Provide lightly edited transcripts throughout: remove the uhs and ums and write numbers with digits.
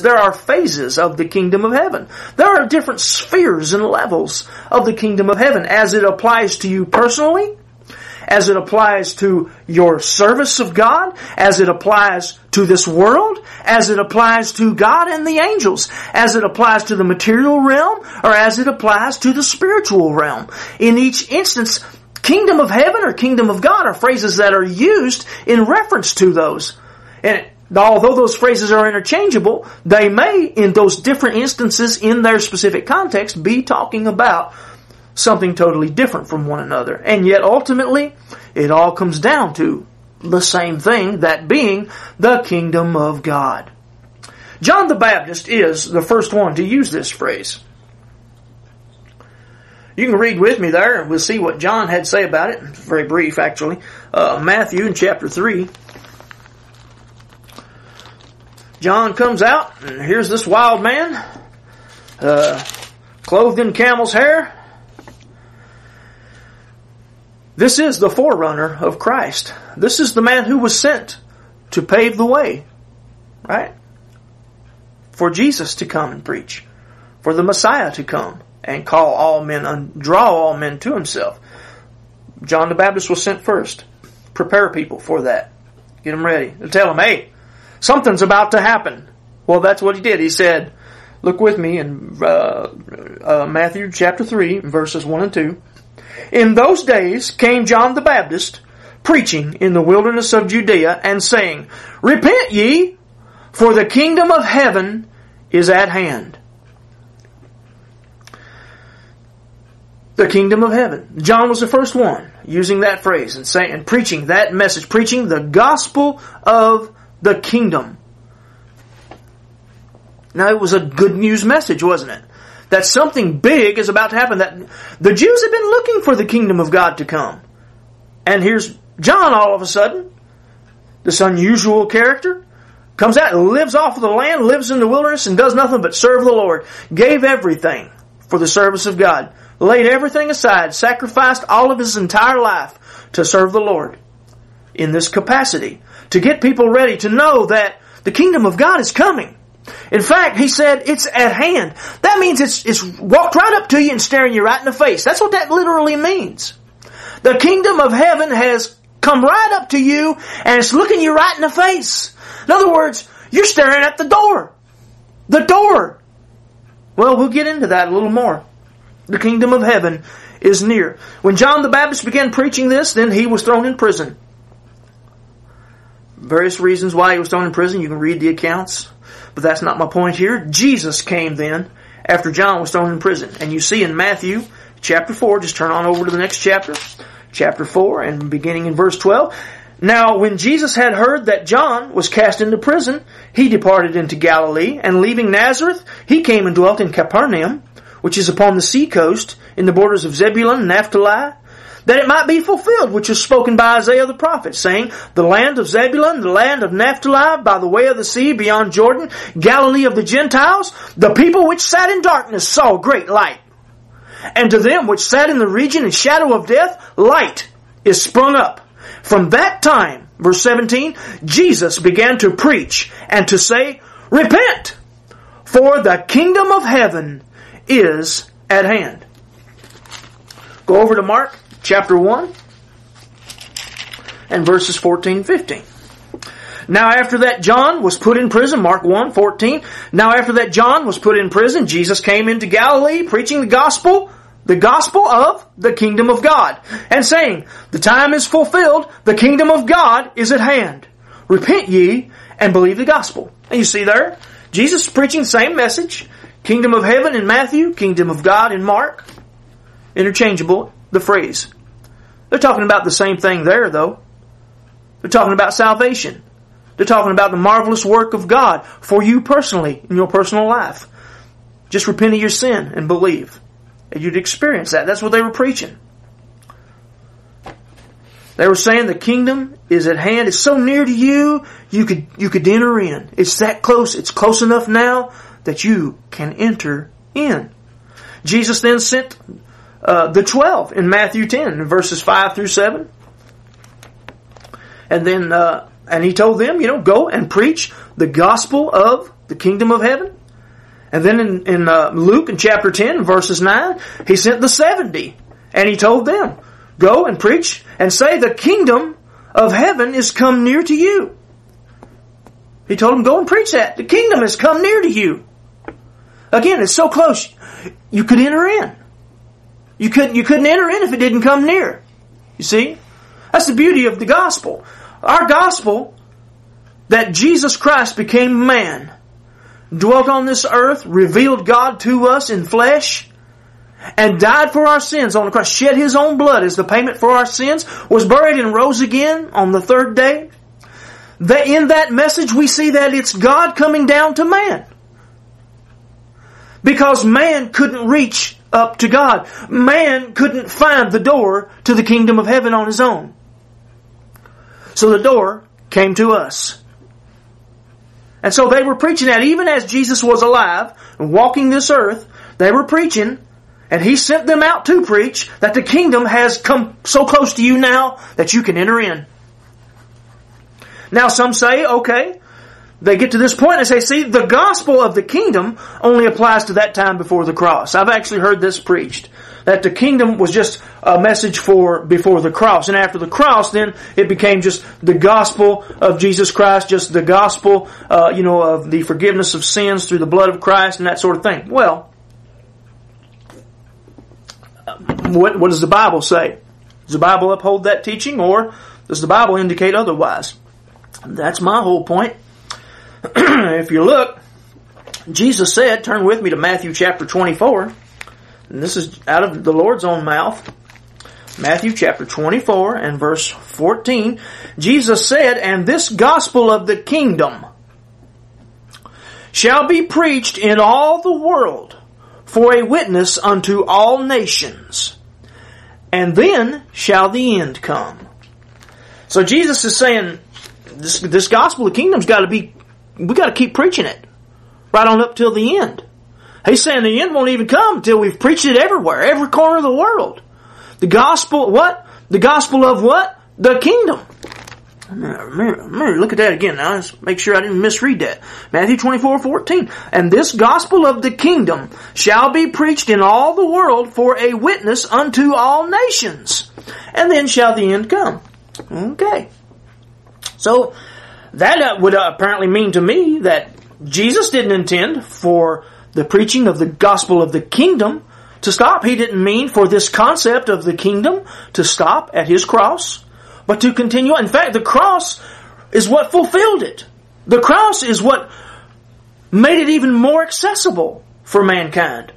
There are phases of the kingdom of heaven. There are different spheres and levels of the kingdom of heaven as it applies to you personally, as it applies to your service of God, as it applies to this world, as it applies to God and the angels, as it applies to the material realm, or as it applies to the spiritual realm. In each instance, kingdom of heaven or kingdom of God are phrases that are used in reference to those. And although those phrases are interchangeable, they may, in those different instances in their specific context, be talking about something totally different from one another. And yet ultimately, it all comes down to the same thing, that being the kingdom of God. John the Baptist is the first one to use this phrase. You can read with me there, and we'll see what John had to say about it. It's very brief, actually. Matthew in chapter 3. John comes out, and here's this wild man, clothed in camel's hair. This is the forerunner of Christ. This is the man who was sent to pave the way, right? For Jesus to come and preach. For the Messiah to come and call all men and draw all men to himself. John the Baptist was sent first. Prepare people for that. Get them ready. Tell them, hey, something's about to happen. Well, that's what he did. He said, look with me in Matthew chapter 3, verses 1 and 2. In those days came John the Baptist, preaching in the wilderness of Judea, and saying, repent ye, for the kingdom of heaven is at hand. The kingdom of heaven. John was the first one using that phrase and saying and preaching that message, preaching the gospel of the kingdom. Now, it was a good news message, wasn't it? That something big is about to happen. That the Jews have been looking for the kingdom of God to come. And here's John all of a sudden, this unusual character, comes out and lives off of the land, lives in the wilderness, and does nothing but serve the Lord. Gave everything for the service of God. Laid everything aside, sacrificed all of his entire life to serve the Lord in this capacity. To get people ready to know that the kingdom of God is coming. In fact, he said it's at hand. That means it's walked right up to you and staring you right in the face. That's what that literally means. The kingdom of heaven has come right up to you and it's looking you right in the face. In other words, you're staring at the door. The door. Well, we'll get into that a little more. The kingdom of heaven is near. When John the Baptist began preaching this, then he was thrown in prison. Various reasons why he was thrown in prison. You can read the accounts. But that's not my point here. Jesus came then after John was thrown in prison. And you see in Matthew chapter 4, just turn on over to the next chapter. Chapter 4 and beginning in verse 12. Now when Jesus had heard that John was cast into prison, he departed into Galilee, and leaving Nazareth, he came and dwelt in Capernaum, which is upon the sea coast, in the borders of Zebulun and Naphtali, that it might be fulfilled, which was spoken by Isaiah the prophet, saying, the land of Zebulun, the land of Naphtali, by the way of the sea, beyond Jordan, Galilee of the Gentiles, the people which sat in darkness saw great light. And to them which sat in the region and shadow of death, light is sprung up. From that time, verse 17, Jesus began to preach and to say, repent, for the kingdom of heaven is at hand. Go over to Mark chapter 1 and verses 14 and 15. Now after that John was put in prison, Mark 1:14. Now after that John was put in prison, Jesus came into Galilee preaching the gospel of the kingdom of God, and saying, the time is fulfilled, the kingdom of God is at hand. Repent ye and believe the gospel. And you see there, Jesus is preaching the same message. Kingdom of heaven in Matthew, kingdom of God in Mark. Interchangeable, the phrase. They're talking about the same thing there, though. They're talking about salvation. They're talking about the marvelous work of God for you personally in your personal life. Just repent of your sin and believe. And you'd experience that. That's what they were preaching. They were saying the kingdom is at hand. It's so near to you, you could enter in. It's that close. It's close enough now that you can enter in. Jesus then sent the 12 in Matthew 10, verses 5 through 7. And then, and he told them, go and preach the gospel of the kingdom of heaven. And then in Luke in chapter 10, verses 9, He sent the 70. And He told them, go and preach and say the kingdom of heaven is come near to you. He told them, go and preach that. The kingdom has come near to you. Again, it's so close. You could enter in. You couldn't enter in if it didn't come near. You see? That's the beauty of the gospel. Our gospel, that Jesus Christ became man, dwelt on this earth, revealed God to us in flesh, and died for our sins on the cross, shed His own blood as the payment for our sins, was buried and rose again on the third day. In that message we see that it's God coming down to man. Because man couldn't reach up to God. Man couldn't find the door to the kingdom of heaven on his own. So the door came to us. And so they were preaching that even as Jesus was alive and walking this earth, they were preaching, and He sent them out to preach that the kingdom has come so close to you now that you can enter in. Now some say, okay, they get to this point and they say, see, the gospel of the kingdom only applies to that time before the cross. I've actually heard this preached, that the kingdom was just a message for before the cross. And after the cross, then it became just the gospel of Jesus Christ, just the gospel, of the forgiveness of sins through the blood of Christ and that sort of thing. Well, what does the Bible say? Does the Bible uphold that teaching, or does the Bible indicate otherwise? That's my whole point. If you look, Jesus said, turn with me to Matthew chapter 24, and this is out of the Lord's own mouth. Matthew chapter 24 and verse 14. Jesus said, and this gospel of the kingdom shall be preached in all the world for a witness unto all nations, and then shall the end come. So Jesus is saying, this gospel of the kingdom's got to be, we got to keep preaching it right on up till the end. He's saying the end won't even come until we've preached it everywhere, every corner of the world. The gospel, what? The gospel of what? The kingdom. Look at that again now. Let's make sure I didn't misread that. Matthew 24:14. And this gospel of the kingdom shall be preached in all the world for a witness unto all nations. And then shall the end come. Okay. So, that would apparently mean to me that Jesus didn't intend for the preaching of the gospel of the kingdom to stop. He didn't mean for this concept of the kingdom to stop at His cross, but to continue. In fact, the cross is what fulfilled it. The cross is what made it even more accessible for mankind.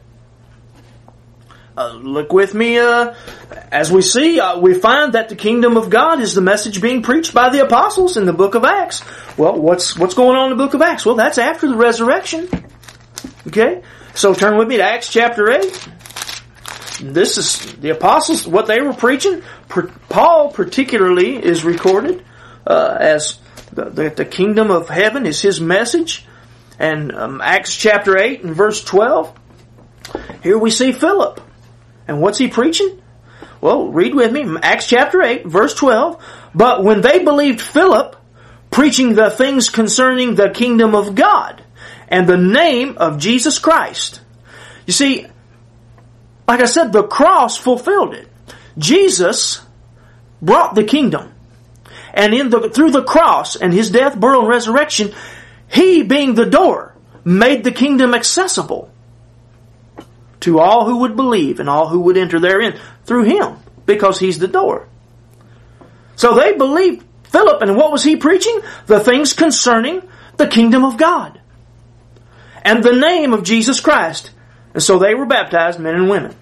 Look with me, as we see, we find that the kingdom of God is the message being preached by the apostles in the book of Acts. Well, what's going on in the book of Acts? Well, that's after the resurrection. Okay? So turn with me to Acts chapter 8. This is the apostles, what they were preaching. Paul particularly is recorded as the kingdom of heaven is his message. And Acts chapter 8 and verse 12, here we see Philip. And what's he preaching? Well, read with me. Acts chapter 8, verse 12. But when they believed Philip, preaching the things concerning the kingdom of God and the name of Jesus Christ. You see, like I said, the cross fulfilled it. Jesus brought the kingdom. And through the cross and His death, burial, and resurrection, He, being the door, made the kingdom accessible to all who would believe and all who would enter therein through Him, because He's the door. So they believed Philip, and what was he preaching? The things concerning the kingdom of God and the name of Jesus Christ. And so they were baptized, men and women.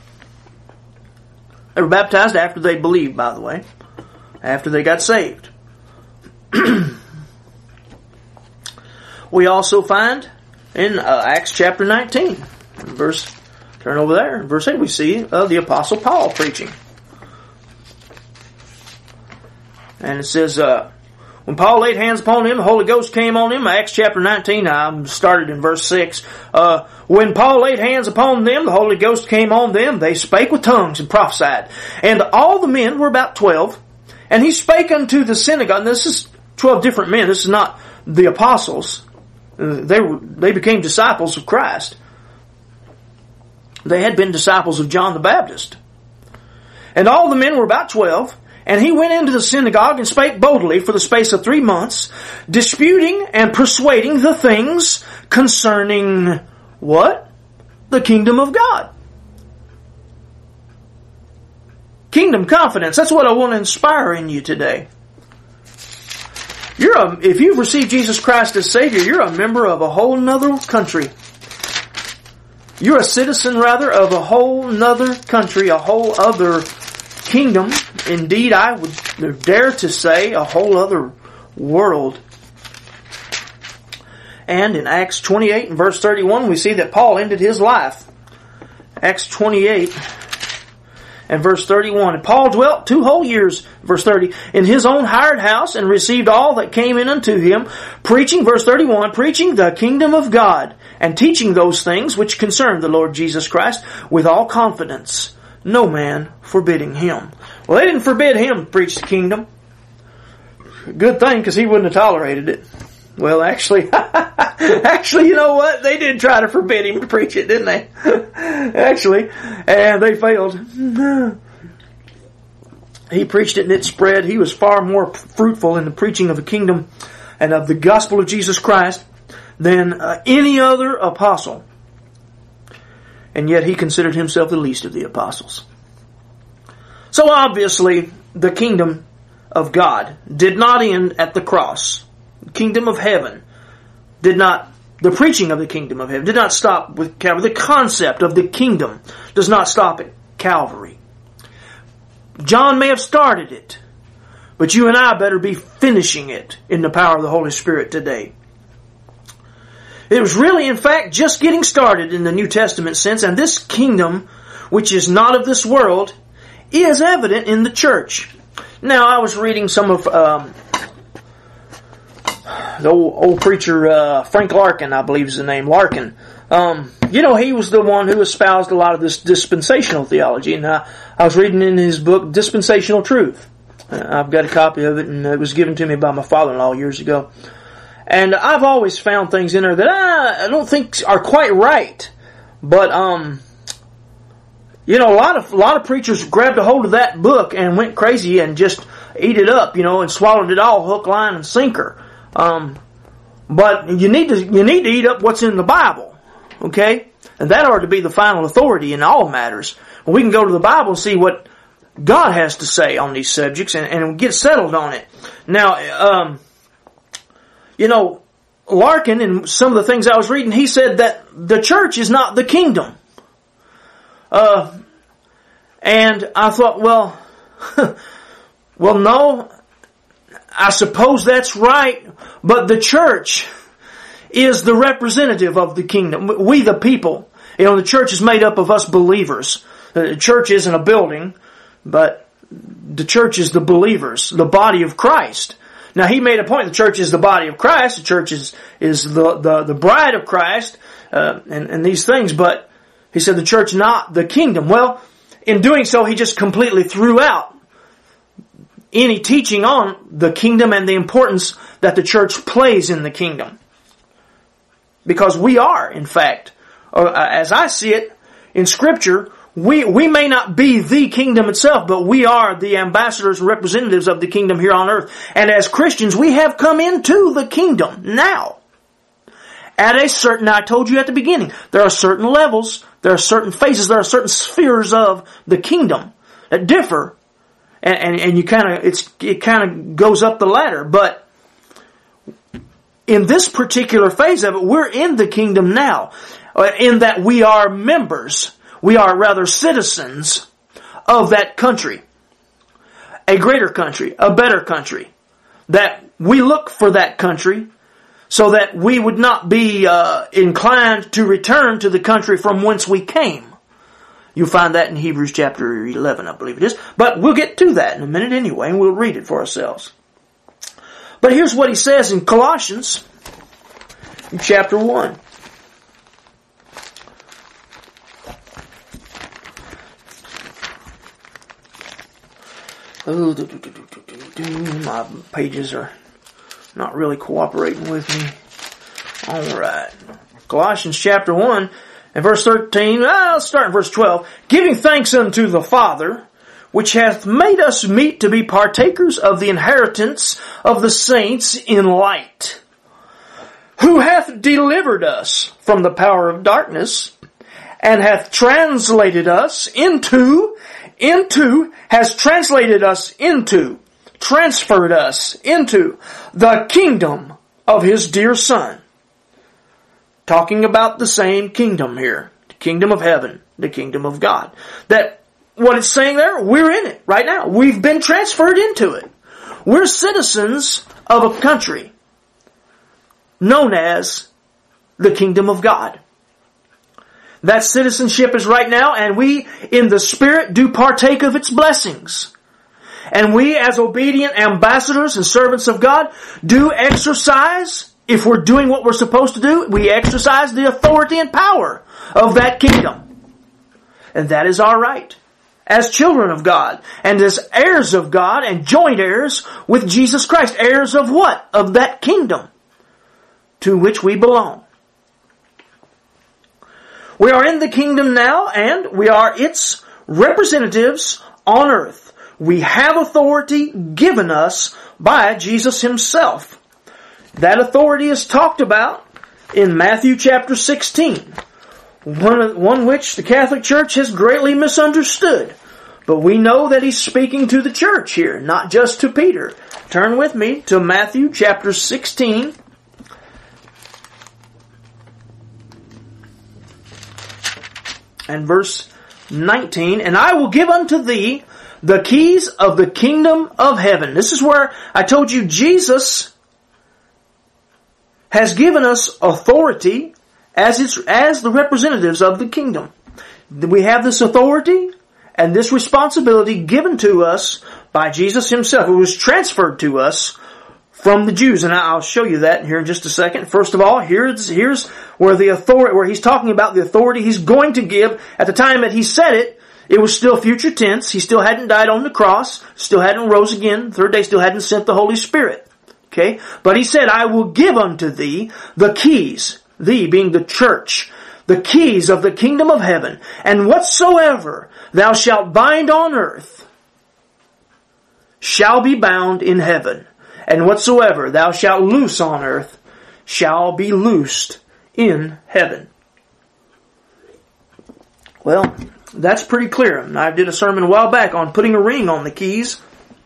They were baptized after they believed, by the way, after they got saved. We also find in Acts chapter 19, turn over there, verse 8, we see the Apostle Paul preaching. And it says, when Paul laid hands upon him, the Holy Ghost came on him. Acts chapter 19, I started in verse 6. When Paul laid hands upon them, the Holy Ghost came on them. They spake with tongues and prophesied. And all the men were about 12. And he spake unto the synagogue. And this is 12 different men. This is not the apostles. They became disciples of Christ. They had been disciples of John the Baptist. And all the men were about 12, and he went into the synagogue and spake boldly for the space of 3 months, disputing and persuading the things concerning what? The kingdom of God. Kingdom confidence. That's what I want to inspire in you today. If you've received Jesus Christ as Savior, you're a member of a whole nother country. You're a citizen, rather, of a whole nother country, a whole other kingdom. Indeed, I would dare to say a whole other world. And in Acts 28 and verse 31, we see that Paul ended his life. Acts 28 and verse 31. And Paul dwelt 2 whole years, verse 30, in his own hired house, and received all that came in unto him, preaching, verse 31, preaching the kingdom of God, and teaching those things which concern the Lord Jesus Christ with all confidence, no man forbidding him. Well, they didn't forbid him to preach the kingdom. Good thing, because he wouldn't have tolerated it. Well, actually, you know what? They did try to forbid him to preach it, didn't they? Actually, and they failed. He preached it and it spread. He was far more fruitful in the preaching of the kingdom and of the gospel of Jesus Christ than any other apostle. And yet he considered himself the least of the apostles. So obviously, the kingdom of God did not end at the cross. The kingdom of heaven the preaching of the kingdom of heaven did not stop with Calvary. The concept of the kingdom does not stop at Calvary. John may have started it, but you and I better be finishing it in the power of the Holy Spirit today. It was really, in fact, just getting started in the New Testament sense, and this kingdom, which is not of this world, is evident in the church. Now, I was reading some of the old preacher, Frank Larkin, I believe is the name, Larkin. He was the one who espoused a lot of this dispensational theology, and I was reading in his book, Dispensational Truth. I've got a copy of it, and it was given to me by my father-in-law years ago. And I've always found things in there that I don't think are quite right. But, a lot of preachers grabbed a hold of that book and went crazy and just ate it up, and swallowed it all, hook, line, and sinker. But you need to eat up what's in the Bible, okay? And that ought to be the final authority in all matters. We can go to the Bible and see what God has to say on these subjects and get settled on it. Now, Larkin, in some of the things I was reading, he said that the church is not the kingdom. And I thought, well, no, I suppose that's right, but the church is the representative of the kingdom. We the people. The church is made up of us believers. The church isn't a building, but the church is the believers, the body of Christ. Now, he made a point, the church is the body of Christ, the church is the bride of Christ, and these things, but he said the church not the kingdom. Well, in doing so, he just completely threw out any teaching on the kingdom and the importance that the church plays in the kingdom. Because we are, in fact, as I see it in Scripture, we may not be the kingdom itself, but we are the ambassadors and representatives of the kingdom here on earth. And as Christians, we have come into the kingdom now. I told you at the beginning, there are certain levels, there are certain phases, there are certain spheres of the kingdom that differ. And it kind of goes up the ladder. But in this particular phase of it, we're in the kingdom now. In that we are members. We are rather citizens of that country. A greater country. A better country. That we look for that country so that we would not be inclined to return to the country from whence we came. You'll find that in Hebrews chapter 11, I believe it is. But we'll get to that in a minute anyway, and we'll read it for ourselves. But here's what he says in Colossians, in chapter 1. My pages are not really cooperating with me. Alright. Colossians chapter 1 and verse 13. Let's start in verse 12. Giving thanks unto the Father, which hath made us meet to be partakers of the inheritance of the saints in light, who hath delivered us from the power of darkness, and hath transferred us into the kingdom of His dear Son. Talking about the same kingdom here. The kingdom of heaven. The kingdom of God. That, what it's saying there, we're in it right now. We've been transferred into it. We're citizens of a country known as the kingdom of God. That citizenship is right now, and we, in the Spirit, do partake of its blessings. And we, as obedient ambassadors and servants of God, do exercise, if we're doing what we're supposed to do, we exercise the authority and power of that kingdom. And that is our right. As children of God, and as heirs of God, and joint heirs with Jesus Christ. Heirs of what? Of that kingdom to which we belong. We are in the kingdom now, and we are its representatives on earth. We have authority given us by Jesus Himself. That authority is talked about in Matthew chapter 16. One which the Catholic Church has greatly misunderstood. But we know that He's speaking to the church here, not just to Peter. Turn with me to Matthew chapter 16. And verse 19. And I will give unto thee the keys of the kingdom of heaven. This is where I told you Jesus has given us authority as the representatives of the kingdom. We have this authority and this responsibility given to us by Jesus Himself. It was transferred to us from the Jews. And I'll show you that here in just a second. First of all, here's where the authority, where He's talking about the authority He's going to give. At the time that He said it, it was still future tense. He still hadn't died on the cross, still hadn't rose again, third day still hadn't sent the Holy Spirit. Okay? But He said, I will give unto thee the keys, thee being the church, the keys of the kingdom of heaven, and whatsoever thou shalt bind on earth shall be bound in heaven, and whatsoever thou shalt loose on earth shall be loosed in heaven. Well, that's pretty clear. I did a sermon a while back on putting a ring on the keys,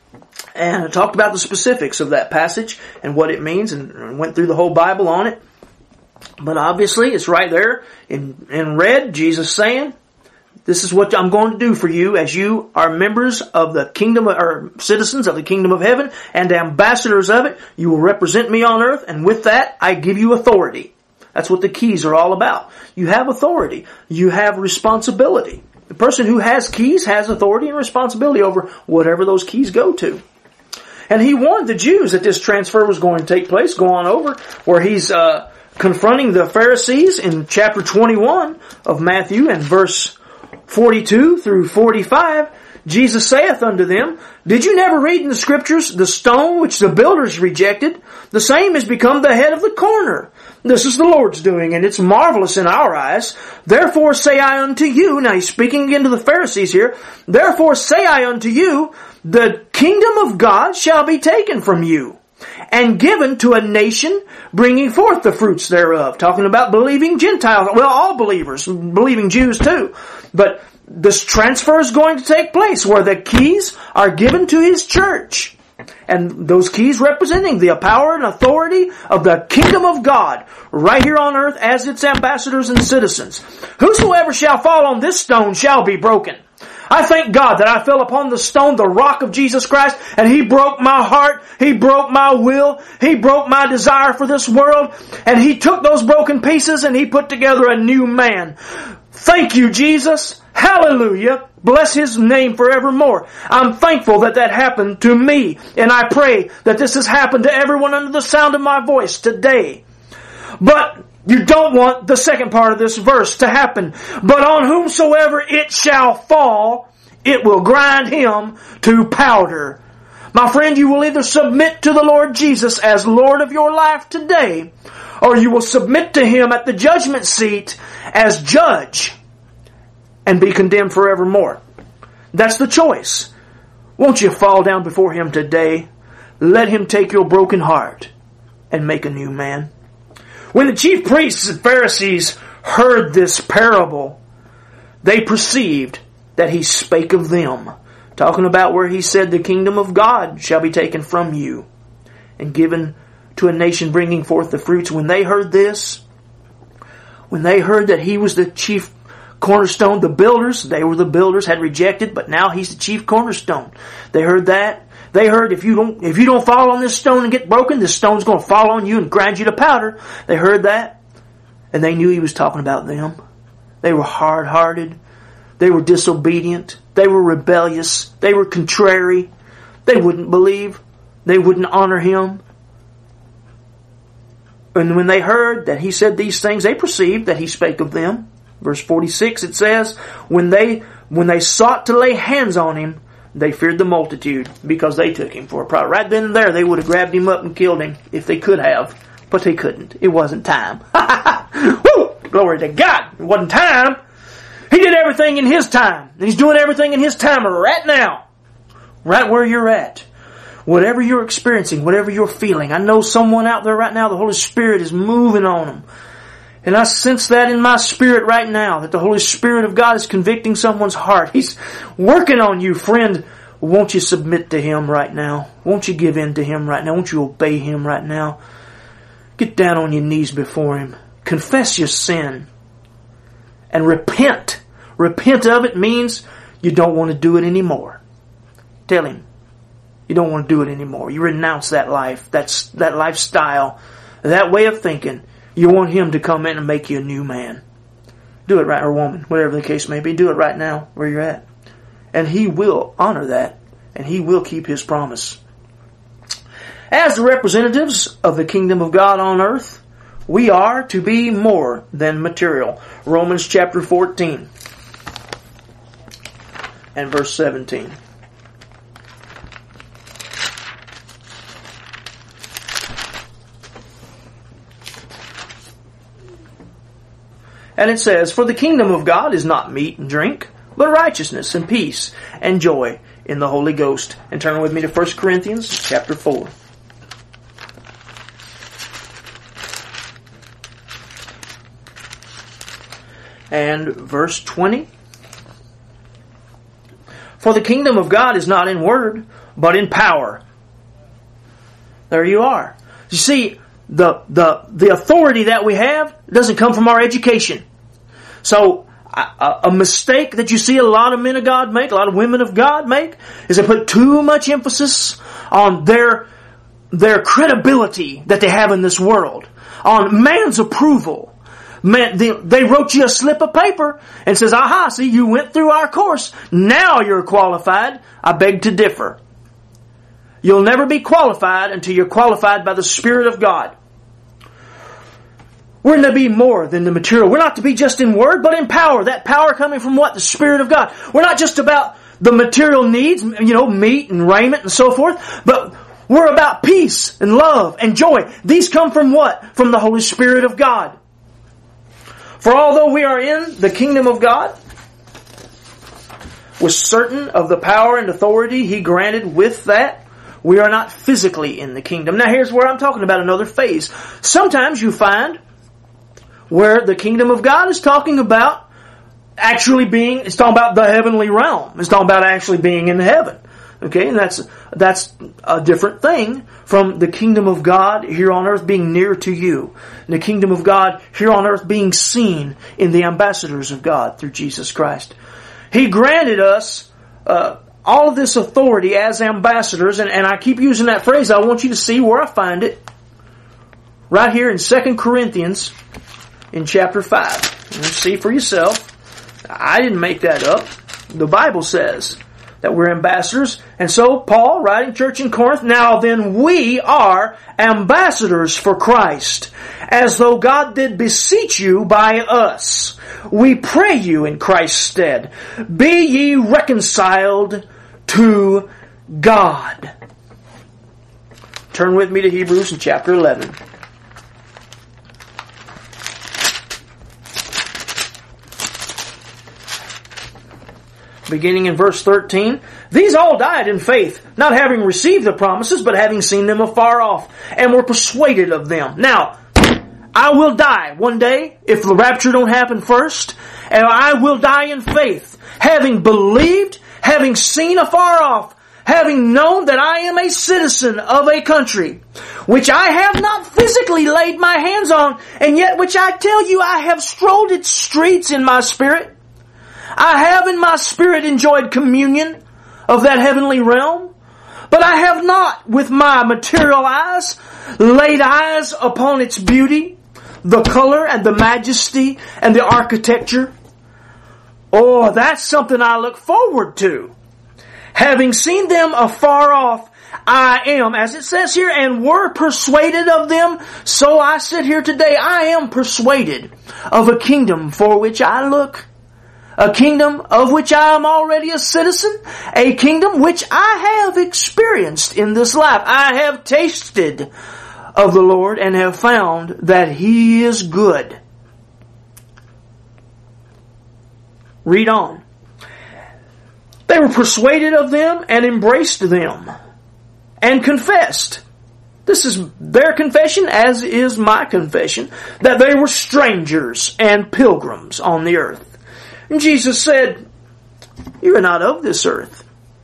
and I talked about the specifics of that passage and what it means, and went through the whole Bible on it. But obviously, it's right there in red, Jesus saying, this is what I'm going to do for you as you are members of the kingdom, or citizens of the kingdom of heaven and ambassadors of it. You will represent me on earth, and with that, I give you authority. That's what the keys are all about. You have authority. You have responsibility. The person who has keys has authority and responsibility over whatever those keys go to. And He warned the Jews that this transfer was going to take place. Go on over where He's confronting the Pharisees in chapter 21 of Matthew and verse 42 through 45. Jesus saith unto them, Did you never read in the Scriptures, the stone which the builders rejected, the same has become the head of the corner. This is the Lord's doing, and it's marvelous in our eyes. Therefore say I unto you, now He's speaking again to the Pharisees here, therefore say I unto you, the kingdom of God shall be taken from you, and given to a nation bringing forth the fruits thereof. Talking about believing Gentiles. Well, all believers, believing Jews too. But this transfer is going to take place where the keys are given to His church. And those keys representing the power and authority of the kingdom of God right here on earth as its ambassadors and citizens. Whosoever shall fall on this stone shall be broken. I thank God that I fell upon the stone, the rock of Jesus Christ, and He broke my heart, He broke my will, He broke my desire for this world, and He took those broken pieces and He put together a new man. Thank you, Jesus. Hallelujah. Bless His name forevermore. I'm thankful that that happened to me, and I pray that this has happened to everyone under the sound of my voice today. But you don't want the second part of this verse to happen. But on whomsoever it shall fall, it will grind him to powder. My friend, you will either submit to the Lord Jesus as Lord of your life today, or you will submit to Him at the judgment seat as judge and be condemned forevermore. That's the choice. Won't you fall down before Him today? Let Him take your broken heart and make a new man. When the chief priests and Pharisees heard this parable, they perceived that He spake of them. Talking about where He said, the kingdom of God shall be taken from you and given to a nation bringing forth the fruits. When they heard this, when they heard that He was the chief cornerstone, the builders, they were the builders, had rejected, but now He's the chief cornerstone. They heard that. They heard if you don't fall on this stone and get broken, this stone's going to fall on you and grind you to powder. They heard that, and they knew He was talking about them. They were hard-hearted. They were disobedient. They were rebellious. They were contrary. They wouldn't believe. They wouldn't honor Him. And when they heard that He said these things, they perceived that He spake of them. Verse 46, it says, when they sought to lay hands on Him, they feared the multitude because they took Him for a prophet. Right then and there, they would have grabbed Him up and killed Him if they could have, but they couldn't. It wasn't time. Woo! Glory to God. It wasn't time. He did everything in His time. And He's doing everything in His time right now. Right where you're at. Whatever you're experiencing, whatever you're feeling. I know someone out there right now, the Holy Spirit is moving on them. And I sense that in my spirit right now, that the Holy Spirit of God is convicting someone's heart. He's working on you, friend. Won't you submit to Him right now? Won't you give in to Him right now? Won't you obey Him right now? Get down on your knees before Him. Confess your sin. And repent. Repent of it means you don't want to do it anymore. Tell Him you don't want to do it anymore. You renounce that life, that lifestyle, that way of thinking. You want Him to come in and make you a new man. Do it right, or woman, whatever the case may be. Do it right now where you're at. And He will honor that. And He will keep His promise. As the representatives of the kingdom of God on earth, we are to be more than material. Romans chapter 14 and verse 17. And it says, for the kingdom of God is not meat and drink, but righteousness and peace and joy in the Holy Ghost. And turn with me to 1 Corinthians chapter 4. And verse 20. For the kingdom of God is not in word, but in power. There you are. You see, the authority that we have doesn't come from our education. So, a mistake that you see a lot of men of God make, a lot of women of God make, is they put too much emphasis on their credibility that they have in this world, on man's approval. Man, they wrote you a slip of paper and says, aha, see, you went through our course. Now you're qualified. I beg to differ. You'll never be qualified until you're qualified by the Spirit of God. We're to be more than the material. We're not to be just in word, but in power. That power coming from what? The Spirit of God. We're not just about the material needs, meat and raiment and so forth, but we're about peace and love and joy. These come from what? From the Holy Spirit of God. For although we are in the kingdom of God, with certain of the power and authority He granted with that, we are not physically in the kingdom. Now here's where I'm talking about another phase. Sometimes you find where the kingdom of God is talking about it's talking about the heavenly realm. It's talking about actually being in heaven. Okay, and that's a different thing from the kingdom of God here on earth being near to you. And the kingdom of God here on earth being seen in the ambassadors of God through Jesus Christ. He granted us all of this authority as ambassadors, and I keep using that phrase. I want you to see where I find it. Right here in 2 Corinthians in chapter 5. You see for yourself. I didn't make that up. The Bible says that we're ambassadors. And so Paul, writing church in Corinth, now then we are ambassadors for Christ, as though God did beseech you by us. We pray you in Christ's stead, be ye reconciled to God. Turn with me to Hebrews in chapter 11. Beginning in verse 13. These all died in faith, not having received the promises, but having seen them afar off, and were persuaded of them. Now, I will die one day, if the rapture don't happen first, and I will die in faith, having believed, having seen afar off, having known that I am a citizen of a country, which I have not physically laid my hands on, and yet which I tell you I have strolled its streets in my spirit. I have in my spirit enjoyed communion of that heavenly realm, but I have not with my material eyes laid eyes upon its beauty, the color and the majesty and the architecture. Oh, that's something I look forward to. Having seen them afar off, I am, as it says here, and were persuaded of them. So I sit here today, I am persuaded of a kingdom for which I look. A kingdom of which I am already a citizen. A kingdom which I have experienced in this life. I have tasted of the Lord and have found that He is good. Read on. They were persuaded of them and embraced them and confessed. This is their confession, as is my confession, that they were strangers and pilgrims on the earth. And Jesus said, you are not of this earth.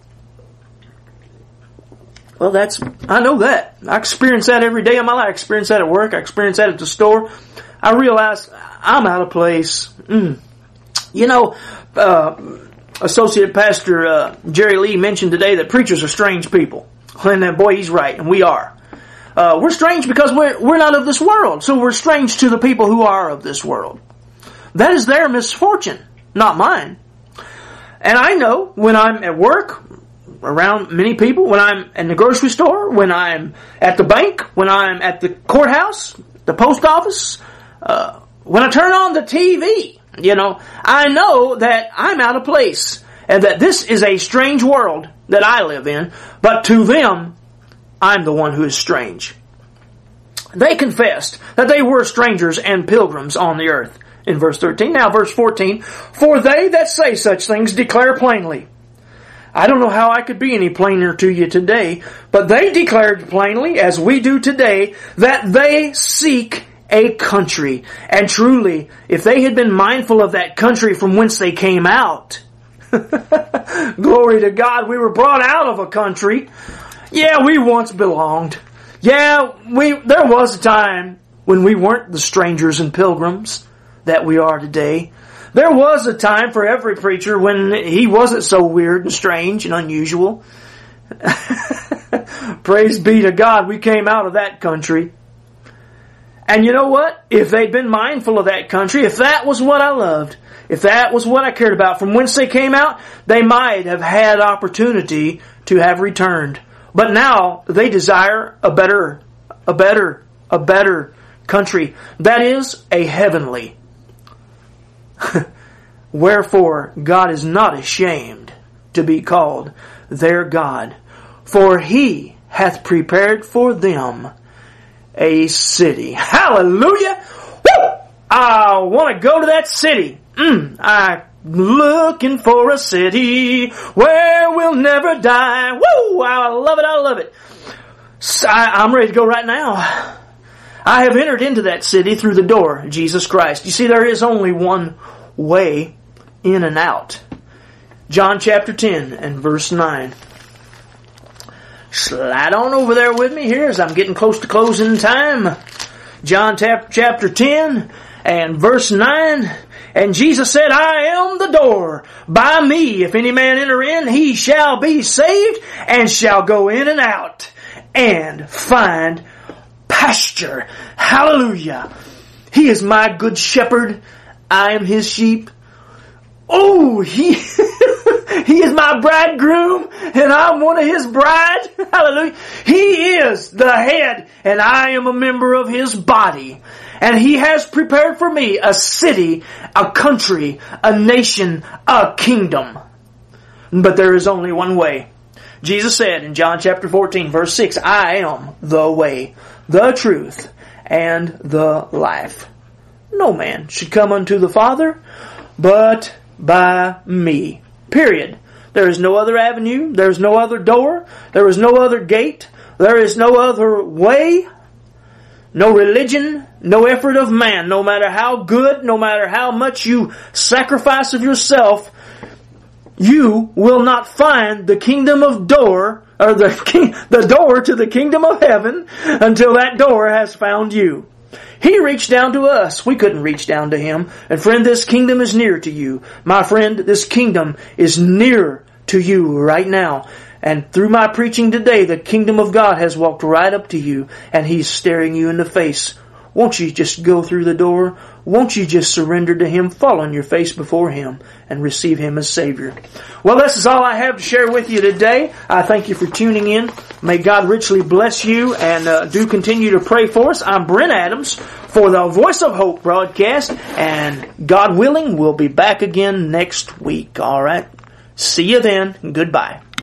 Well, I know that. I experience that every day of my life. I experience that at work. I experience that at the store. I realize I'm out of place. You know, Associate Pastor Jerry Lee mentioned today that preachers are strange people. And boy, he's right, and we are. We're strange because we're not of this world, so we're strange to the people who are of this world. That is their misfortune, not mine. And I know when I'm at work, around many people, when I'm in the grocery store, when I'm at the bank, when I'm at the courthouse, the post office, when I turn on the TV, you know, I know that I'm out of place and that this is a strange world that I live in, but to them, I'm the one who is strange. They confessed that they were strangers and pilgrims on the earth in verse 13. Now verse 14, for they that say such things declare plainly. I don't know how I could be any plainer to you today, but they declared plainly, as we do today, that they seek a country. And truly, if they had been mindful of that country from whence they came out, glory to God, we were brought out of a country. Yeah, we once belonged. Yeah, there was a time when we weren't the strangers and pilgrims that we are today. There was a time for every preacher when he wasn't so weird and strange and unusual. Praise be to God, we came out of that country. And you know what? If they'd been mindful of that country, if that was what I loved, if that was what I cared about, from whence they came out, they might have had opportunity to have returned. But now they desire a better country. That is a heavenly. Wherefore God is not ashamed to be called their God, for He hath prepared for them a city. Hallelujah! Woo! I want to go to that city. I'm looking for a city where we'll never die. Woo! I love it, I love it. I'm ready to go right now. I have entered into that city through the door, Jesus Christ. You see, there is only one way in and out. John chapter 10 and verse 9. Slide on over there with me here as I'm getting close to closing time. John chapter 10 and verse 9. And Jesus said, I am the door. By me, if any man enter in, he shall be saved and shall go in and out and find pasture. Hallelujah. He is my good shepherd. I am his sheep. Oh, he is my bridegroom, and I'm one of his bride. Hallelujah. He is the head, and I am a member of his body. And he has prepared for me a city, a country, a nation, a kingdom. But there is only one way. Jesus said in John chapter 14, verse 6, I am the way, the truth, and the life. No man should come unto the Father but by me. Period. There is no other avenue. There is no other door. There is no other gate. There is no other way. No religion, no effort of man, no matter how good, no matter how much you sacrifice of yourself, you will not find the kingdom of door, or the door to the kingdom of heaven until that door has found you. He reached down to us. We couldn't reach down to Him. And friend, this kingdom is near to you. My friend, this kingdom is near to you right now. And through my preaching today, the kingdom of God has walked right up to you, and He's staring you in the face. Won't you just go through the door? Won't you just surrender to Him, fall on your face before Him, and receive Him as Savior? Well, this is all I have to share with you today. I thank you for tuning in. May God richly bless you, and do continue to pray for us. I'm Brent Adams for the Voice of Hope broadcast, and God willing, we'll be back again next week. All right? See you then. Goodbye.